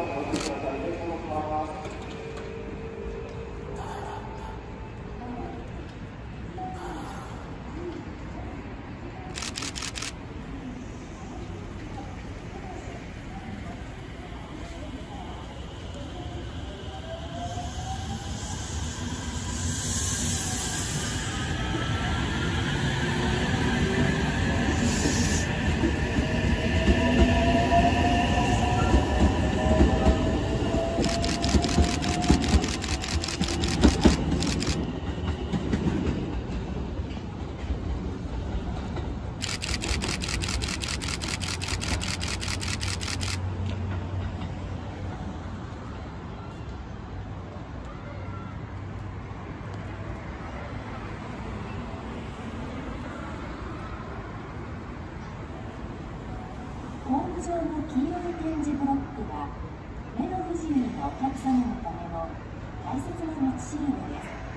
ホーム上の黄色い点字ブロックは目の不自由なお客様のための大切な道しるべです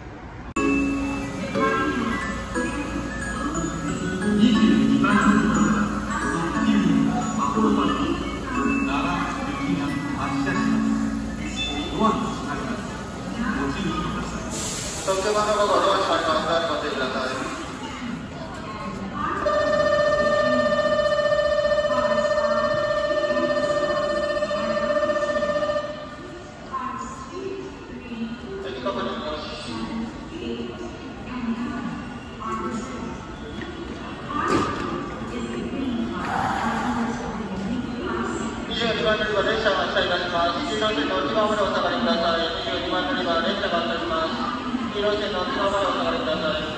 。22番線から特急マコロパーク奈良駅が発車します。ドアが閉まります。ご注意ください。特急番の午後ドア閉まります。ご注意ください。22番乗り場列車が発車いたします。黄色い線の内側までお下がりください。22番乗り場列車が発車します。黄色い線の内側までお下がりください。